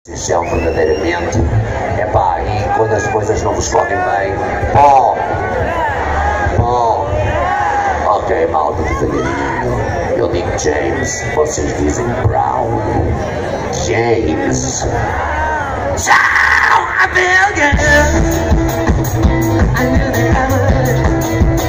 São verdadeiramente. Epá, e quando as coisas não vos correm bem, pó, pó. Ok, malta devagarinho. Eu digo James, vocês dizem Brown. James. Tchau, I feel good. I knew that I would.